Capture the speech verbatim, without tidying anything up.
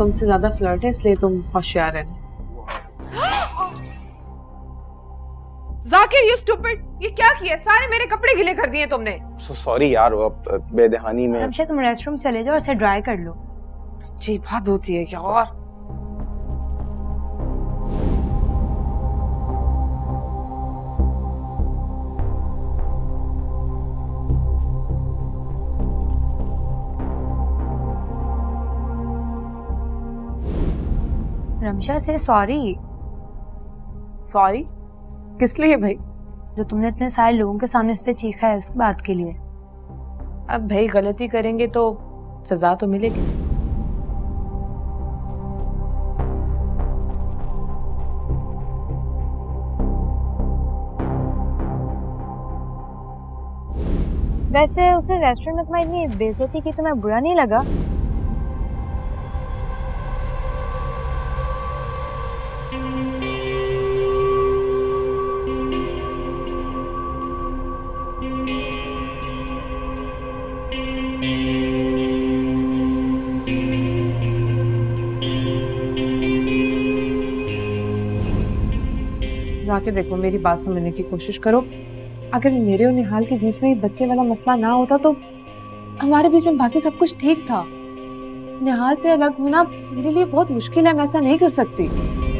तुमसे ज्यादा फ्लर्ट है इसलिए तुम होशियार है। जाकिर, यू स्टूपिड, ये क्या किया? सारे मेरे कपड़े गीले कर दिए तुमने। सो सॉरी यार, वो बेदहानी में। रमशा तुम रेस्टरूम चले जाओ और इसे ड्राई कर लो। अच्छी बात होती है क्या? और रमशा से सॉरी। सॉरी किस लिए भाई? जो तुमने इतने सारे लोगों के सामने इस पे चीखा है उसकी बात के लिए। अब भाई गलती करेंगे तो सजा तो मिलेगी। वैसे उसने रेस्टोरेंट में तुम्हारी इतनी बेइज्जती की, तुम्हें बुरा नहीं लगा? जाकिर देखो, मेरी बात समझने की कोशिश करो। अगर मेरे और निहाल के बीच में ये बच्चे वाला मसला ना होता तो हमारे बीच में बाकी सब कुछ ठीक था। निहाल से अलग होना मेरे लिए बहुत मुश्किल है, मैं ऐसा नहीं कर सकती।